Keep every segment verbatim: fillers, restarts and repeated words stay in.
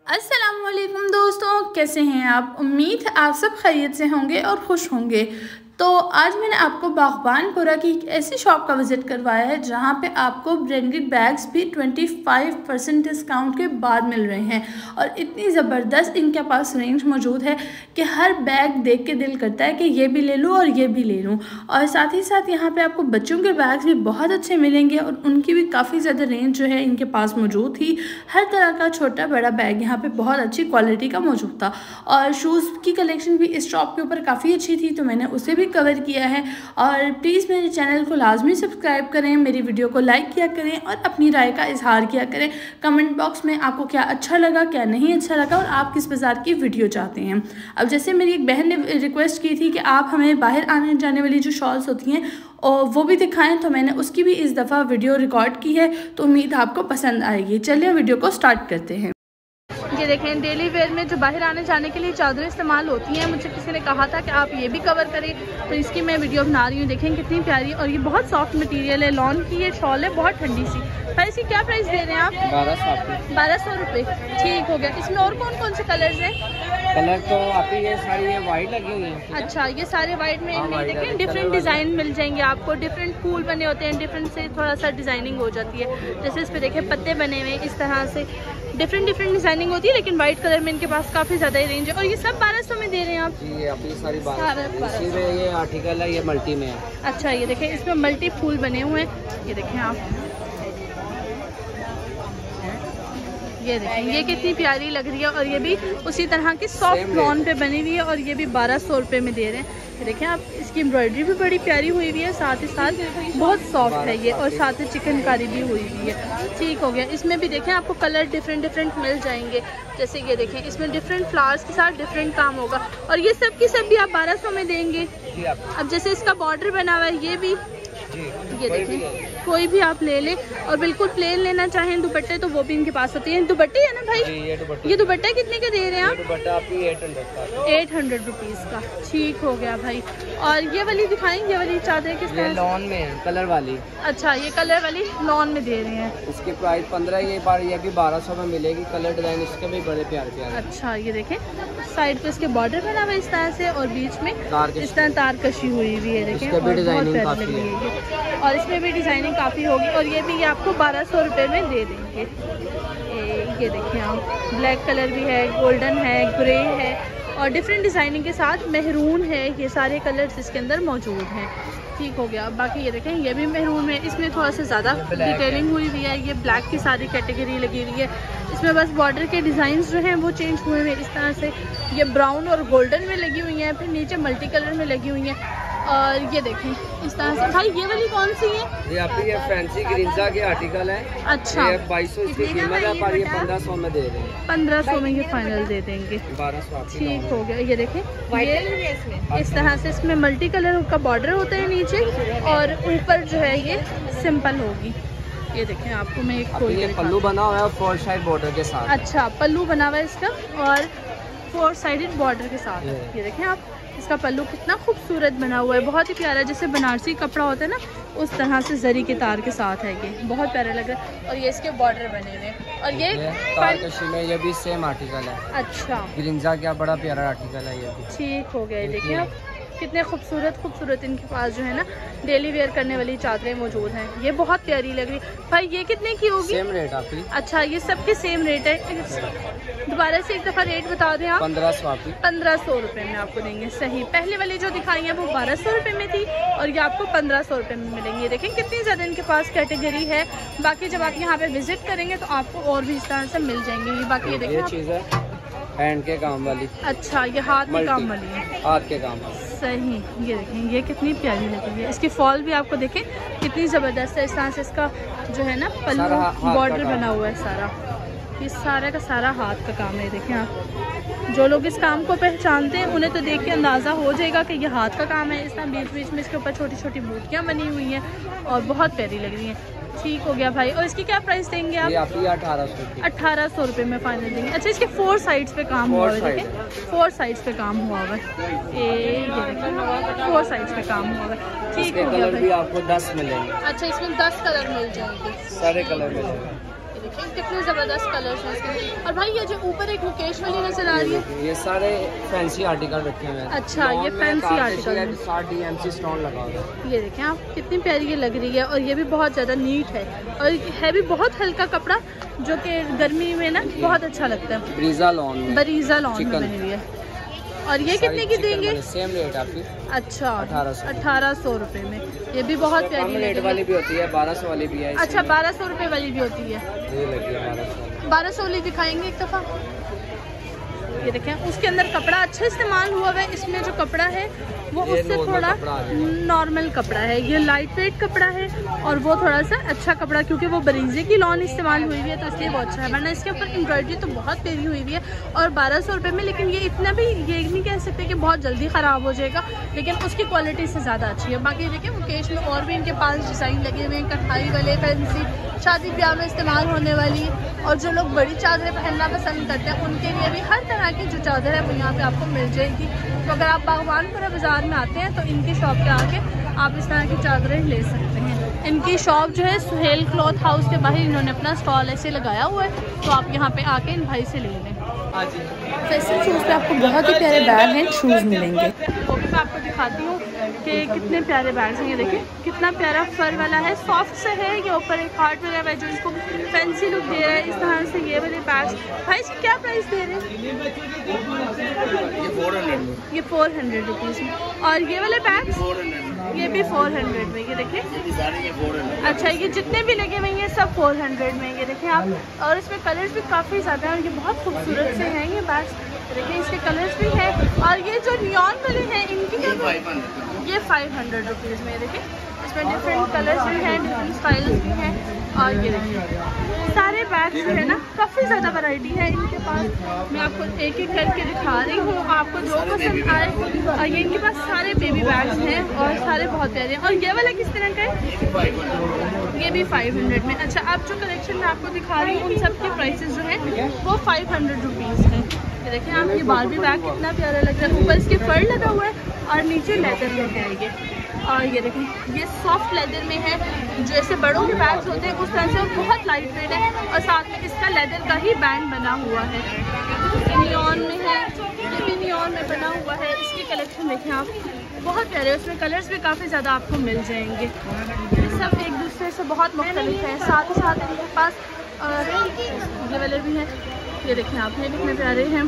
अस्सलामुअलैकुम दोस्तों, कैसे हैं आप। उम्मीद है आप सब खैरियत से होंगे और खुश होंगे। तो आज मैंने आपको बागबानपुरा की एक ऐसी शॉप का विज़िट करवाया है जहां पे आपको ब्रांडेड बैग्स भी पच्चीस परसेंट डिस्काउंट के बाद मिल रहे हैं और इतनी ज़बरदस्त इनके पास रेंज मौजूद है कि हर बैग देख के दिल करता है कि ये भी ले लूँ और ये भी ले लूँ। और साथ ही साथ यहाँ पे आपको बच्चों के बैग्स भी बहुत अच्छे मिलेंगे और उनकी भी काफ़ी ज़्यादा रेंज जो है इनके पास मौजूद थी। हर तरह का छोटा बड़ा बैग यहाँ पे बहुत अच्छी क्वालिटी का मौजूद था और शूज़ की कलेक्शन भी इस शॉप के ऊपर काफ़ी अच्छी थी, तो मैंने उसे भी कवर किया है। और प्लीज़ मेरे चैनल को लाजमी सब्सक्राइब करें, मेरी वीडियो को लाइक किया करें और अपनी राय का इजहार किया करें। कमेंट बॉक्स में आपको क्या अच्छा लगा, क्या नहीं अच्छा लगा और आप किस बाज़ार की वीडियो चाहते हैं। अब जैसे मेरी एक बहन ने रिक्वेस्ट की थी कि आप हमें बाहर आने जाने वाली जो शॉल्स होती हैं और वो भी दिखाएं, तो मैंने उसकी भी इस दफ़ा वीडियो रिकॉर्ड की है, तो उम्मीद आपको पसंद आएगी। चलिए वीडियो को स्टार्ट करते हैं। ये देखें, डेली वेयर में जो बाहर आने जाने के लिए चादरें इस्तेमाल होती हैं, मुझे किसी ने कहा था कि आप ये भी कवर करें, तो इसकी मैं वीडियो बना रही हूँ। देखें कितनी प्यारी, और ये बहुत सॉफ्ट मटेरियल है, लॉन की ये शॉल है, बहुत ठंडी सी। भाई इसकी क्या प्राइस दे रहे हैं आप? बारह सौ बारह सौ रुपये। ठीक हो गया। इसमें और कौन कौन से कलर्स हैं? कलर तो आपकी ये सारी ये वाइट लगी हुई है। अच्छा, ये सारे वाइट में इनमें देखें डिफरेंट डिज़ाइन मिल जाएंगे आपको। डिफरेंट फूल बने होते हैं, डिफरेंट से थोड़ा सा डिज़ाइनिंग हो जाती है। जैसे इस पर देखें पत्ते बने हुए हैं, इस तरह से डिफरेंट डिफरेंट डिज़ाइनिंग होती है, लेकिन वाइट कलर में इनके पास काफ़ी ज़्यादा ही रेंज है। और ये सब बारह सौ में दे रहे हैं आप? जी, आपकी सारी बारह सौ। ये आर्टिकल है, ये मल्टी में है। अच्छा, ये देखें इसमें मल्टी फूल बने हुए हैं। ये देखें आप, ये देखें ये कितनी प्यारी लग रही है, और ये भी उसी तरह की सॉफ्ट लॉन पे बनी हुई है, और ये भी बारह सौ रुपये में दे रहे हैं। ये देखें आप, इसकी एम्ब्रॉयडरी भी बड़ी प्यारी हुई हुई है, साथ ही साथ बहुत सॉफ्ट है ये, और साथ ही चिकनकारी भी हुई हुई है। ठीक हो गया। इसमें भी देखें आपको कलर डिफरेंट डिफरेंट मिल जाएंगे। जैसे ये देखें, इसमें डिफरेंट फ्लावर्स के साथ डिफरेंट काम होगा, और ये सब की सब भी आप बारह सौ में देंगे। अब जैसे इसका बॉर्डर बना हुआ है, ये भी ये देखें कोई भी आप ले लें, और बिल्कुल प्लेन लेना चाहें दुपट्टे तो वो भी इनके पास होते हैं। दुपट्टे है ना भाई? ये दुपट्टे ये दुपट्टा कितने के दे रहे हैं आप? दुपट्टा आपकी एट हंड्रेड का। एट हंड्रेड रुपीज़ का। ठीक हो गया भाई। और ये वाली दिखाएं, ये वाली चादर किस तरह? लॉन में है, कलर वाली। अच्छा, ये कलर वाली लॉन में दे रहे हैं। इसकी प्राइस पंद्रह, ये बार ये भी बारह सौ में मिलेगी। कलर डिजाइन इसके भी बड़े प्यारे प्यारे। अच्छा, ये देखें साइड पे इसके बॉर्डर बना हुआ है इस तरह से, और बीच में इस तरह तार कशी हुई हुई है। देखें और बहुत प्यारी लगी है, और इसमें भी डिजाइनिंग काफ़ी होगी। और ये भी आपको बारह सौ रुपये में दे देंगे। ए, ये देखिए आप, ब्लैक कलर भी है, गोल्डन है, ग्रे है, और डिफरेंट डिज़ाइनिंग के साथ मेहरून है। ये सारे कलर्स इसके अंदर मौजूद हैं। ठीक हो गया। बाकी ये देखें, ये भी मेहरून है, इसमें थोड़ा सा ज़्यादा डिटेलिंग हुई हुई है। ये ब्लैक की सारी कैटेगरी लगी हुई है, इसमें बस बॉर्डर के डिज़ाइंस जो हैं वो चेंज हुए हुए इस तरह से। ये ब्राउन और गोल्डन में लगी हुई हैं, फिर नीचे मल्टी कलर में लगी हुई हैं, और ये देखें इस तरह से। भाई ये वाली कौन सी है? ये आपकी ये फैंसी ग्रीनजा के आर्टिकल है। अच्छा, ये बाईस सौ इसकी कीमत है, पर ये पंद्रह सौ में दे रहे हैं। पंद्रह सौ में ये फाइनल दे देंगे। बारह सौ। ठीक हो गया। ये देखें ये इस तरह से, इसमें मल्टी कलर का बॉर्डर होता है नीचे, और ऊपर जो है ये सिंपल होगी। ये देखें आपको मैं एक खोल के पल्लू बना हुआ है फोर साइड बॉर्डर के साथ। अच्छा, पल्लू बना हुआ है इसका, और फोर साइडेड बॉर्डर के साथ। ये देखें आप, इसका पल्लू कितना खूबसूरत बना हुआ है, बहुत ही प्यारा, जैसे बनारसी कपड़ा होता है ना उस तरह से जरी के तार के साथ है। ये बहुत प्यारा लग रहा है, और ये इसके बॉर्डर बने हुए हैं, और ये तारकशी में ये भी सेम आर्टिकल है। अच्छा, ग्रीनजा क्या बड़ा प्यारा आर्टिकल है ये भी। ठीक हो गया। देखिए आप कितने खूबसूरत खूबसूरत इनके पास जो है ना डेली वेयर करने वाली चादरें मौजूद हैं। ये बहुत प्यारी लग रही है। भाई ये कितने की होगी? सेम रेट आपकी। अच्छा, ये सबके सेम रेट है। दोबारा से एक दफ़ा रेट बता दें आप। पंद्रह सौ आपकी। पंद्रह सौ रुपये में आपको देंगे। सही, पहले वाली जो दिखाई है वो बारह सौ रुपये में थी, और ये आपको पंद्रह सौ रुपये में मिलेंगे। देखें कितनी ज़्यादा इनके पास कैटेगरी है। बाकी जब आप यहाँ पे विजिट करेंगे तो आपको और भी इस तरह से मिल जाएंगे। ये बाकी ये देखें, ये चीज़ है हैंड के काम वाली। अच्छा, ये हाथ के काम वाली है, हाथ के काम वाली। सही। ये देखें ये कितनी प्यारी लग रही है। इसकी फॉल भी आपको देखें कितनी ज़बरदस्त है। इस तरह से इसका जो है ना पल्लू बॉर्डर बना हुआ है सारा, ये सारा का सारा हाथ का काम है। देखें आप, जो लोग इस काम को पहचानते हैं उन्हें तो देख के अंदाज़ा हो जाएगा कि ये हाथ का काम है। इस तरह बीच बीच में इसके ऊपर छोटी छोटी बूटियाँ बनी हुई हैं, और बहुत प्यारी लग रही हैं। ठीक हो गया भाई। और इसकी क्या प्राइस देंगे आप? ये अठारह सौ अठारह सौ रुपये में फाइनल देंगे। अच्छा, इसके फोर साइड्स पे काम हुआ है। देखें फोर साइड्स पे काम हुआ हुआ है। ये देखें फोर साइड्स पे काम हुआ हुआ है। ठीक हो गया भाई। आपको दस मिलेंगे। अच्छा, इसमें दस कलर मिल जाएंगे, सारे कलर मिलेंगे। देखें कितने ज़बरदस्त कलर्स हैं इसके। और भाई ये जो ऊपर एक मुकेश वाली नजर आ रही है, ये सारे फैंसी आर्टिकल रखे हुए हैं। अच्छा, ये फैंसी आर्टिकल, साथ डीएमसी स्टोन लगा हुआ है। ये देखें आप कितनी प्यारी ये लग रही है। और ये भी बहुत ज़्यादा नीट है और है भी बहुत हल्का कपड़ा, जो कि गर्मी में ना बहुत अच्छा लगता है। बरीजा लॉन में, बरीजा लॉन में बनी हुई है। और ये कितने की देंगे? सेम रेट आपकी। अच्छा, अठारह सौ अठारह सौ रुपये में। ये भी बहुत प्यारी रेट वाली भी होती है, बारह सौ वाली भी है। अच्छा, बारह सौ रुपये वाली भी होती है। ये लगी है बारह सौ। बारह सौ वाली दिखाएंगे एक दफ़ा। ये देखें, उसके अंदर कपड़ा अच्छा इस्तेमाल हुआ है। इसमें जो कपड़ा है वो उससे थोड़ा नॉर्मल कपड़ा है, ये लाइट वेट कपड़ा है और वो थोड़ा सा अच्छा कपड़ा, क्योंकि वो बरीजे की लॉन इस्तेमाल हुई हुई है तो इसलिए वो अच्छा है। वरना इसके ऊपर एम्ब्रॉयडरी तो बहुत प्यारी हुई हुई है और बारह सौ रुपये में। लेकिन ये इतना भी ये नहीं कह सकते कि बहुत जल्दी ख़राब हो जाएगा, लेकिन उसकी क्वालिटी से ज़्यादा अच्छी है। बाकी देखिए मुकेश में और भी इनके पास डिज़ाइन लगे हुए हैं, कढ़ाई वाले, फैंसी, शादी ब्याह में इस्तेमाल होने वाली। और जो लोग बड़ी चादरें पहनना पसंद करते हैं उनके लिए भी हर तरह की जो चादर है वो यहाँ पे आपको मिल जाएगी। तो अगर आप बागवानपुरा बाज़ार में आते हैं तो इनकी शॉप पे आके आप इस तरह की चादरें ले सकते हैं। इनकी शॉप जो है सुहेल क्लॉथ हाउस के बाहर इन्होंने अपना स्टॉल ऐसे लगाया हुआ है, तो आप यहाँ पे आके इन भाई से ले लें। फैशन शूज़ पे आपको बहुत ही प्यारे बैग एंड शूज़ मिलेंगे। वो भी मैं आपको दिखाती हूँ कि कितने प्यारे बैग्स हैं। ये देखिए कितना प्यारा फर वाला है, सॉफ्ट से है। ये ऊपर एक हार्ट वगैरह है जो इसको फैंसी लुक दे रहा है। इस तरह से ये वाले बैग्स भाई इसकी क्या प्राइस दे रहे हैं? ये फोर हंड्रेड रुपीज़ में। और ये वाले बैग्स ये भी फोर हंड्रेड में। ये देखिए, अच्छा ये जितने भी लगे हुए हैं सब फोर हंड्रेड में। ये देखिए आप, और इसमें कलर्स भी काफ़ी ज़्यादा हैं और ये बहुत खूबसूरत से हैं ये बैग्स। देखिए इसके कलर्स भी हैं। और ये जो नियॉन वाले हैं इनकी ये फाइव हंड्रेड रुपीज़ में। देखिए इसमें डिफरेंट कलर्स भी हैं, डिफरेंट स्टाइल्स भी हैं। और ये देखिए सारे बैग्स जो है ना काफ़ी ज़्यादा वैरायटी है इनके पास। मैं आपको एक एक करके दिखा रही हूँ, आपको जो पसंद आए। और ये इनके पास सारे बेबी बैग्स हैं और सारे बहुत प्यारे हैं। और ये वाला किस तरह का है? ये भी फाइव हंड्रेड में। अच्छा, अब जो कलेक्शन मैं आपको दिखा रही हूँ उन सब के प्राइसेस जो हैं वो फाइव हंड्रेड रुपीज़ हैं। ये देखिए आप, ये बारबी बैग कितना प्यारा लग रहा है। ऊपर इसके फर लगा हुआ है और नीचे लेदर में है ये। और ये देखिए ये सॉफ्ट लेदर में है, जैसे बड़ों के बैग्स होते हैं उस तरह से, और बहुत लाइट वेट है। और साथ में इसका लेदर का ही बैंड बना हुआ है, नियॉन में है। ये भी नियॉन में बना हुआ है। इसकी कलेक्शन देखें आप, बहुत प्यारे। उसमें कलर्स भी काफ़ी ज़्यादा आपको मिल जाएंगे। ये सब एक दूसरे से बहुत मुख्तलिफ है। साथ ही साथ इनके पास ये वाले भी हैं। ये देखें आप, ये कितने प्यारे हैं।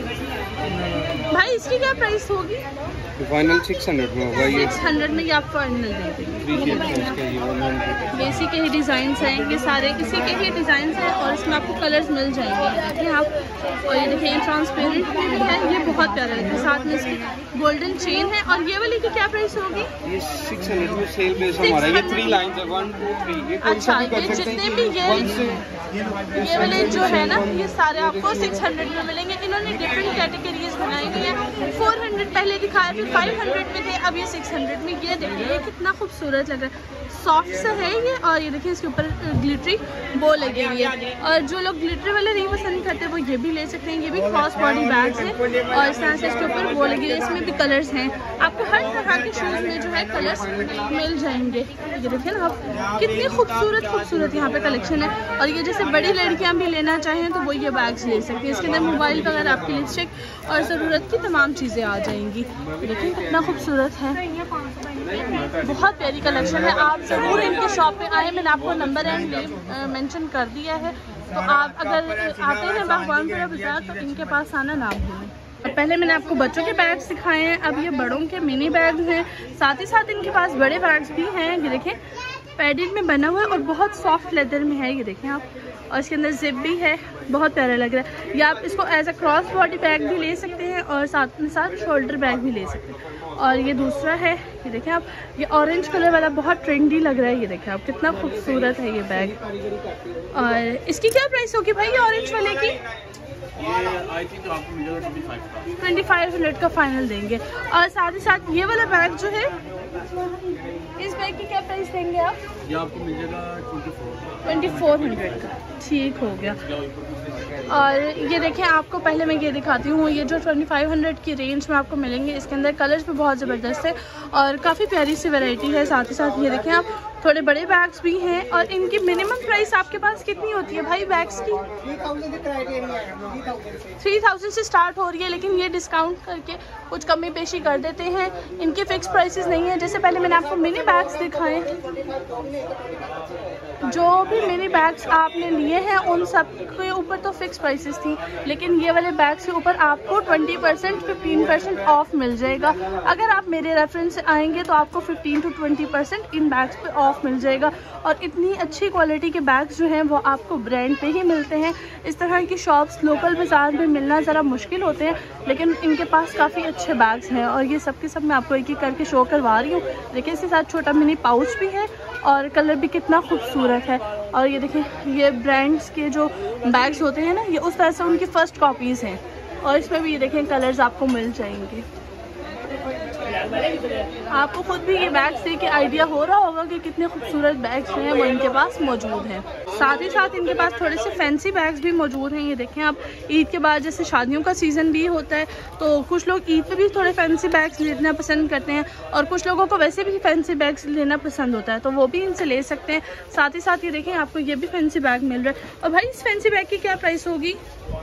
भाई इसकी क्या प्राइस होगी? फाइनल सिक्स हंड्रेड में होगा। ये सिक्स हंड्रेड में ये आप फाइनल दे देंगे। बेसिक के ही डिज़ाइन हैं ये सारे, इसी के ही डिज़ाइन हैं और इसमें आपको कलर्स मिल जाएंगे। देखिए आप, और ये देखिए ट्रांसपेरेंट भी है, ये बहुत प्यारा लगता है। साथ में इसकी गोल्डन चेन है। और ये वाली की क्या प्राइस होगी? ये सिक्स हंड्रेड में सेल बेस हमारा। ये थ्री लाइंस है, वन टू थ्री। अच्छा, ये जितने भी ये ये वाले जो है ना ये सारे आपको सिक्स हंड्रेड में मिलेंगे। इन्होंने डिफरेंट कैटेगरीज बनाई हुई हैं। फोर हंड्रेड पहले दिखाया, फिर फाइव हंड्रेड में थे, अब ये सिक्स हंड्रेड में। ये देखिए ये कितना खूबसूरत लग रहा है, सॉफ्ट सा है ये। और ये देखिए इसके ऊपर ग्लिटरी बो लगी हुई है। और जो लोग ग्लिटरी वाले नहीं पसंद करते वो ये भी ले सकते हैं। ये भी क्रॉस बॉडी बैग्स हैं और इस तरह से इसके ऊपर बो लगी हुई है। इसमें भी कलर्स हैं, आपको हर तरह के शूज़ में जो है कलर्स मिल जाएंगे। ये देखिए ना आप, कितनी खूबसूरत खूबसूरत यहाँ पे कलेक्शन है। और ये जैसे बड़ी लड़कियाँ भी लेना चाहें तो वो ये बैग्स ले सकती हैं। इसके अंदर मोबाइल वगैरह, आपकी लिपस्टिक और ज़रूरत की तमाम चीज़ें आ जाएंगी। देखिए कितना खूबसूरत है, बहुत प्यारी कलेक्शन है। आप ज़रूर इनकी शॉप पे आए, मैंने आपको नंबर एंड नेम मेंशन कर दिया है। तो आप अगर आते हैं बागवानपुरा बाज़ार तो इनके पास आना ना भूलें। और पहले मैंने आपको बच्चों के बैग्स दिखाए हैं, अब ये बड़ों के मिनी बैग्स हैं। साथ ही साथ इनके पास बड़े बैग्स भी हैं। ये देखें पैडेड में बना हुआ है और बहुत सॉफ्ट लेदर में है। ये देखें आप, और इसके अंदर जिप भी है, बहुत प्यारा लग रहा है। या आप इसको as a cross body bag भी ले सकते हैं और साथ में साथ शोल्डर बैग भी ले सकते हैं। और ये दूसरा है, ये देखें आप, ये ऑरेंज कलर वाला बहुत ट्रेंडी लग रहा है। ये देखें आप, कितना खूबसूरत है ये बैग। और इसकी क्या प्राइस होगी भाई ये ऑरेंज वाले की? ट्वेंटी फाइव हंड्रेड का फाइनल देंगे। और साथ ही साथ ये वाला बैग जो है, इस बैग की क्या प्राइस देंगे आप? ये आपको मिल जाएगा ट्वेंटी फोर हंड्रेड का। ठीक हो गया। और ये देखें आपको पहले मैं ये दिखाती हूँ, ये जो ट्वेंटी फाइव हंड्रेड की रेंज में आपको मिलेंगे, इसके अंदर कलर्स भी बहुत ज़बरदस्त है और काफ़ी प्यारी सी वैरायटी है। साथ ही साथ ये देखें आप, थोड़े बड़े बैग्स भी हैं और इनकी मिनिमम प्राइस आपके पास कितनी होती है भाई बैग्स की? थ्री थाउजेंड से स्टार्ट हो रही है, लेकिन ये डिस्काउंट करके कुछ कमी पेशी कर देते हैं। इनकी फिक्स प्राइसेस नहीं है। जैसे पहले मैंने आपको मिनी बैग्स दिखाए, जो भी मिनी बैग्स आपने लिए हैं उन सब के ऊपर तो फिक्स प्राइसेस थी, लेकिन ये वाले बैग्स के ऊपर आपको twenty percent fifteen percent off मिल जाएगा। अगर आप मेरे रेफरेंस से आएंगे तो आपको फिफ्टीन टू ट्वेंटी परसेंट इन बैग्स पे ऑफ मिल जाएगा। और इतनी अच्छी क्वालिटी के बैग्स जो हैं वो आपको ब्रांड पे ही मिलते हैं। इस तरह की शॉप्स लोकल बाज़ार में मिलना ज़रा मुश्किल होते हैं, लेकिन इनके पास काफ़ी अच्छे बैग्स हैं और ये सब के सब मैं आपको एक एक करके शो करवा रही हूँ। देखिए इसके साथ छोटा मिनी पाउच भी है और कलर भी कितना खूबसूरत है। और ये देखिए ये ब्रांड्स के जो बैग्स होते हैं ना, ये उस तरह से उनकी फ़र्स्ट कॉपीज़ हैं और इसमें भी ये देखें कलर्स आपको मिल जाएंगे। आपको खुद भी ये बैग्स देख के आइडिया हो रहा होगा कि कितने खूबसूरत बैग्स हैं वो इनके पास मौजूद हैं। साथ ही साथ इनके पास थोड़े से फैंसी बैग्स भी मौजूद हैं। ये देखें आप, ईद के बाद जैसे शादियों का सीज़न भी होता है तो कुछ लोग ईद पे भी थोड़े फैंसी बैग्स लेना पसंद करते हैं और कुछ लोगों को वैसे भी फैंसी बैग्स लेना पसंद होता है, तो वो भी इनसे ले सकते हैं। साथ ही साथ ये देखें आपको ये भी फैंसी बैग मिल रहा है। और भाई इस फैंसी बैग की क्या प्राइस होगी?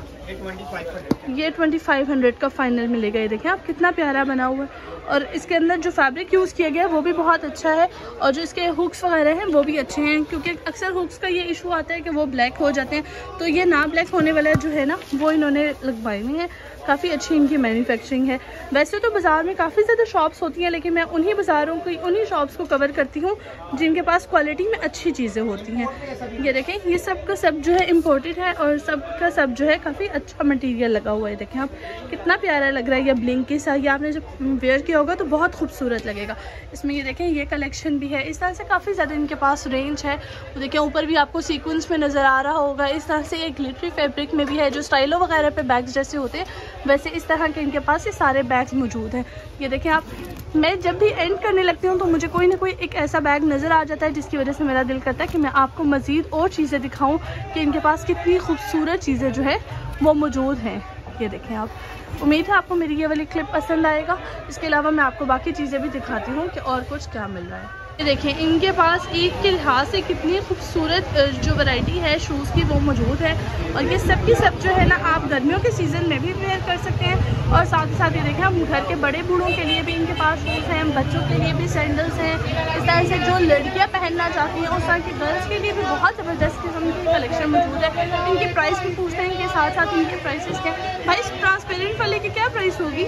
ये ट्वेंटी फाइव हंड्रेड का फाइनल मिलेगा। ये देखें आप कितना प्यारा बना हुआ है और इसके अंदर जो फैब्रिक यूज़ किया गया है वो भी बहुत अच्छा है और जो इसके हुक्स वगैरह हैं वो भी अच्छे हैं, क्योंकि अक्सर हुक्स का ये इशू आता है कि वो ब्लैक हो जाते हैं, तो ये ना ब्लैक होने वाला जो है ना वो इन्होंने लगवाए हुए हैं। काफ़ी अच्छी इनकी मैन्युफैक्चरिंग है। वैसे तो बाज़ार में काफ़ी ज़्यादा शॉप्स होती हैं, लेकिन मैं उन्हीं बाज़ारों की उन्हीं शॉप्स को कवर करती हूँ जिनके पास क्वालिटी में अच्छी चीज़ें होती हैं। ये देखें ये सब का सब जो है इम्पोर्टेड है और सब का सब जो है काफ़ी अच्छा मटेरियल लगा हुआ है। देखें आप कितना प्यारा लग रहा है। ये ब्लिंक के साथ ये आपने जब वेयर किया होगा तो बहुत खूबसूरत लगेगा। इसमें ये देखें ये कलेक्शन भी है। इस तरह से काफ़ी ज़्यादा इनके पास रेंज है। तो देखें ऊपर भी आपको सीक्वेंस में नज़र आ रहा होगा। इस तरह से एक ग्लिटरी फैब्रिक में भी है, जो स्टाइलो वगैरह पे बैग्स जैसे होते हैं वैसे इस तरह के इनके पास ये सारे बैग्स मौजूद हैं। ये देखें आप, मैं जब भी एंड करने लगती हूँ तो मुझे कोई ना कोई एक ऐसा बैग नज़र आ जाता है जिसकी वजह से मेरा दिल करता है कि मैं आपको मज़ीद और चीज़ें दिखाऊँ कि इनके पास कितनी खूबसूरत चीज़ें जो है वो मौजूद हैं। ये देखें आप, उम्मीद है आपको मेरी ये वाली क्लिप पसंद आएगा। इसके अलावा मैं आपको बाकी चीज़ें भी दिखाती हूँ कि और कुछ क्या मिल रहा है। ये देखें इनके पास ईद के लिहाज से कितनी खूबसूरत जो वैरायटी है शूज़ की वो मौजूद है और ये सब की सब जो है ना आप गर्मियों के सीज़न में भी वेयर कर सकते हैं। और साथ ही साथ ये देखें हम घर के बड़े बूढ़ों के लिए भी इनके पास शूज़ हैं, बच्चों के लिए भी सैंडल्स हैं। इस तरह से जो लड़कियाँ पहनना चाहती हैं उस तरह की गर्ल्स के लिए भी बहुत ज़बरदस्त किस्म की कलेक्शन मौजूद है। इनकी प्राइस भी पूछते हैं, इनके साथ साथ इनके प्राइसेस क्या। भाई इस ट्रांसपेरेंट वाले की क्या प्राइस होगी?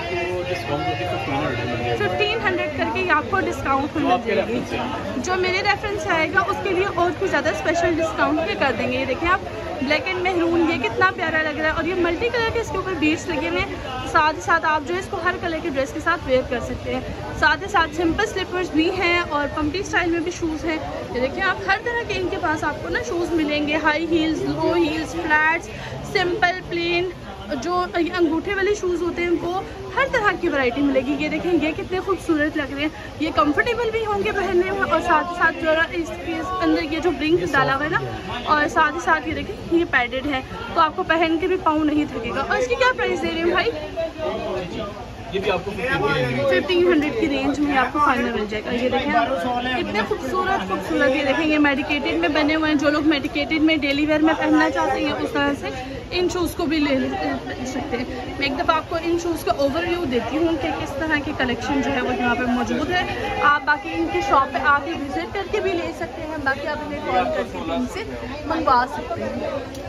फिफ्टीन हंड्रेड करके आपको डिस्काउंट मिल जाएगा। जो मेरे रेफरेंस आएगा उसके लिए और कुछ ज़्यादा स्पेशल डिस्काउंट भी कर देंगे। ये देखें आप ब्लैक एंड मेहरून, ये कितना प्यारा लग रहा है और ये मल्टी कलर के इसके ऊपर बीड्स लगे हुए हैं। साथ ही साथ आप जो है इसको हर कलर के ड्रेस के साथ वेयर कर सकते हैं। साथ ही साथ सिंपल स्लीपर्स भी हैं और पम्पटी स्टाइल में भी शूज़ हैं। ये देखें आप हर तरह के इनके पास आपको ना शूज़ मिलेंगे, high heels, low heels, flats, simple, plain, जो अंगूठे वाले शूज़ होते हैं वो हर तरह की वैरायटी मिलेगी। ये देखें ये कितने खूबसूरत लग रहे हैं, ये कंफर्टेबल भी होंगे पहनने में और साथ ही साथ जो इसके अंदर ये जो ब्रिंक डाला हुआ है ना और साथ ही साथ ये देखें ये पैडेड है तो आपको पहन के भी पाँव नहीं थकेगा। और इसकी क्या प्राइस दे रहे हैं भाई? ये भी आपको फिफ्टीन हंड्रेड की रेंज में आपको फाइनल मिल जाएगा। ये देखें कितने खूबसूरत खूबसूरत ये देखें ये मेडिकेटेड में बने हुए हैं। जो लोग मेडिकेटेड में डेली वेयर में पहनना चाहते हैं उस तरह से इन शूज़ को भी ले सकते हैं। मैं एक दफ़ा आपको इन शूज़ का ओवरव्यू देती हूँ कि किस तरह की कलेक्शन जो है वो यहाँ पे मौजूद है। आप बाकी इनकी शॉप पे आके विजिट करके भी ले सकते हैं, बाकी आप इन्हें कॉल करके भी इनसे मंगवा सकते हैं।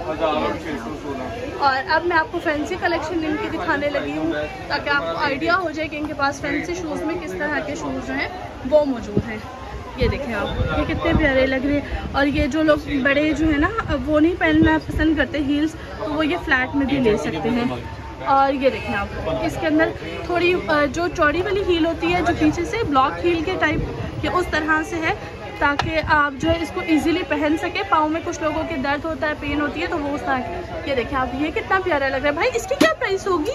और अब मैं आपको फैंसी कलेक्शन इनकी दिखाने लगी हूँ ताकि आपको आइडिया हो जाए कि इनके पास फैंसी शूज़ में किस तरह के शूज़ जो हैं वो मौजूद हैं। ये देखें आप ये कितने प्यारे लग रहे हैं और ये जो लोग बड़े जो है ना वो नहीं पहनना पसंद करते हील्स तो वो ये फ्लैट में भी ले सकते हैं। और ये देखें आप इसके अंदर थोड़ी जो चौड़ी वाली हील होती है जो पीछे से ब्लॉक हील के टाइप के उस तरह से है ताकि आप जो है इसको इजीली पहन सके। पाँव में कुछ लोगों के दर्द होता है, पेन होती है तो वो उस तरह। ये देखें आप ये कितना प्यारा लग रहा है। भाई इसकी क्या प्राइस होगी?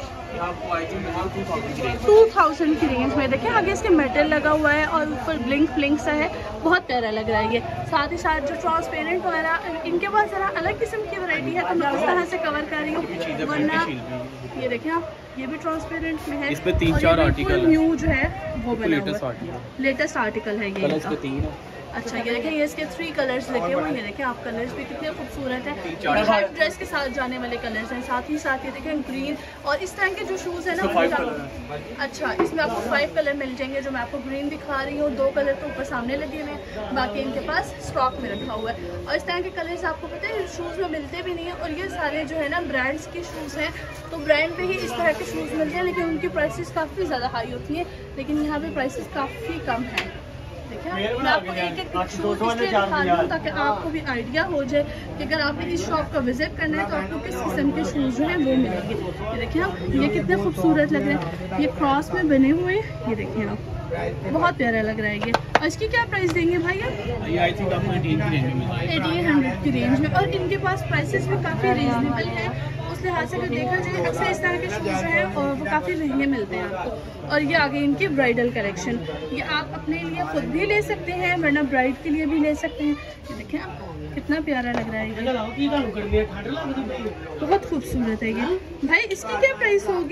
टू थाउजेंड की रेंज में। देखें आगे इसके मेटल लगा हुआ है और ऊपर ब्लिंक ब्लिंक सा है, बहुत प्यारा लग रहा है ये। साथ ही साथ जो ट्रांसपेरेंट वगैरह इनके पास ज़रा अलग किस्म की वैरायटी है तो मैं उस तरह से कवर कर रही हूँ, वरना ये देखें आप ये भी ट्रांसपेरेंट में है। इसमें तीन चार आर्टिकल न्यू जो है वो बना हुआ है, लेटेस्ट आर्टिकल है ये। अच्छा ये देखें, ये इसके थ्री कलर्स लगे हुए हैं। ये देखें आप, कलर्स भी कितने खूबसूरत हैं। ये हर ड्रेस के साथ जाने वाले कलर्स हैं। साथ ही साथ ये देखें ग्रीन, और इस तरह के जो शूज़ हैं ना, अच्छा इसमें आपको फाइव कलर मिल जाएंगे। जो मैं आपको ग्रीन दिखा रही हूँ, दो कलर तो ऊपर सामने लगे हुए हैं, बाकी इनके पास स्टॉक में रखा हुआ है। और इस तरह के कलर्स आपको पता है शूज़ में मिलते भी नहीं है। और ये सारे जो है ना ब्रांड्स के शूज़ हैं, तो ब्रांड पे ही इस तरह के शूज़ मिलते हैं, लेकिन उनकी प्राइसेस काफ़ी ज़्यादा हाई होती हैं। लेकिन यहाँ पे प्राइसेस काफ़ी कम हैं। देखिए मैं आपको एक एक शूज़ इसलिए दिखा रही हूँ ताकि आपको भी आइडिया हो जाए कि अगर आपने इस शॉप का विजिट करना है तो आपको किस किस्म के शूज़ जो हैं वो मिलेंगे। ये देखिए आप, ये कितने खूबसूरत लग रहे हैं। ये क्रॉस में बने हुए हैं। ये देखिए आप, बहुत प्यारा लग रहा है ये। और इसकी क्या प्राइस देंगे भाई आप? ये आई थिंक आपको एटीन की रेंज में एटीन हंड्रेड की रेंज में। और इनके पास प्राइसेस भी काफ़ी रीजनेबल हैं। उस लिहाज से अगर देखा जाए अक्सर इस तरह के शूज़ हैं और वो काफ़ी महंगे मिलते हैं आपको। और ये आगे इनकी ब्राइडल कलेक्शन, ये आप अपने लिए खुद भी ले सकते हैं, वरना ब्राइड के लिए भी ले सकते हैं। ये देखें आप, कितना प्यारा लग रहा है ये, बहुत खूबसूरत है ये। भाई इसकी क्या प्राइस होगी?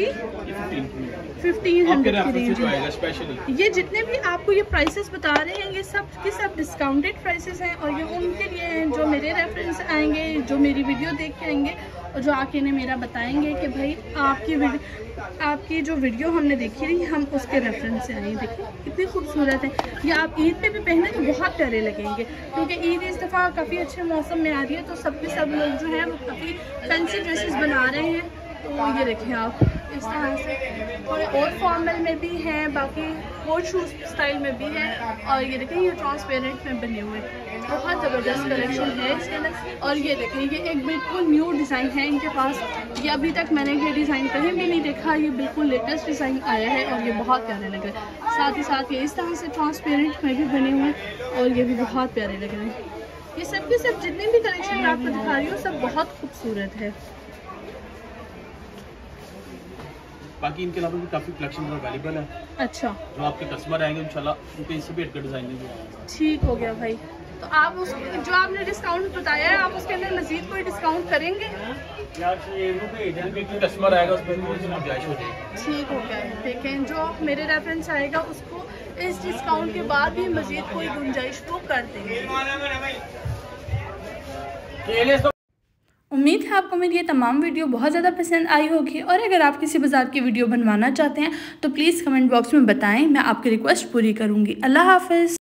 फिफ्टीन हंड्रेड की रेंज में। ये जितने भी आपको ये प्राइसेस बता रहे हैं, ये सब के सब डिस्काउंटेड प्राइसेस हैं। और ये उनके लिए हैं जो मेरे रेफरेंस आएंगे, जो मेरी वीडियो देख के आएंगे और जो आके इन्हें मेरा बताएंगे कि भाई आपकी वीडियो आपकी जो वीडियो हमने देखी रही, हम उसके रेफरेंस से आए। देखिए कितनी खूबसूरत है ये। आप ईद पे भी पहने तो बहुत प्यारे लगेंगे, क्योंकि ईद इस दफ़ा काफ़ी अच्छे मौसम में आ रही है, तो सब के सब लोग जो हैं वो काफ़ी फैंसी ड्रेसेस बना रहे हैं। तो ये देखें आप, इस तरह से थोड़े और फॉर्मल में भी हैं, बाकी कोट शूज़ स्टाइल में भी है। और ये देखें ये ट्रांसपेरेंट में बने हुए, बहुत ज़बरदस्त कलेक्शन है इसके अंदर। और ये देखें ये एक बिल्कुल न्यू डिज़ाइन है इनके पास, ये अभी तक मैंने ये डिज़ाइन कहीं भी नहीं देखा। ये बिल्कुल लेटेस्ट डिज़ाइन आया है और ये बहुत प्यारे लग रहे हैं। साथ ही साथ ये इस तरह से ट्रांसपेरेंट में भी बने हुए हैं और ये भी बहुत प्यारे लग रहे हैं। ये सब के सब जितने भी कलेक्शन मैं आपको दिखा रही हूँ सब बहुत खूबसूरत है। बाकी इनके अलावा भी काफ़ी कलेक्शन अवेलेबल है। अच्छा, जो आपके कस्टमर आएंगे इंशाल्लाह उनके इससे भी हटकर डिज़ाइन देंगे। ठीक हो गया भाई। तो आप उस जो आपने डिस्काउंट बताया है, आप उसके अंदर मजीद कोई डिस्काउंट करेंगे? कस्टमर आएगा उसमें गुंजाइश हो जाएगी। ठीक हो गया। देखें जो मेरे रेफरेंस आएगा उसको इस डिस्काउंट के बाद भी मजीद कोई गुंजाइश वो कर देंगे। उम्मीद है आपको मेरी ये तमाम वीडियो बहुत ज़्यादा पसंद आई होगी। और अगर आप किसी बाज़ार की वीडियो बनवाना चाहते हैं तो प्लीज़ कमेंट बॉक्स में बताएं, मैं आपकी रिक्वेस्ट पूरी करूँगी। अल्लाह हाफ़िज़।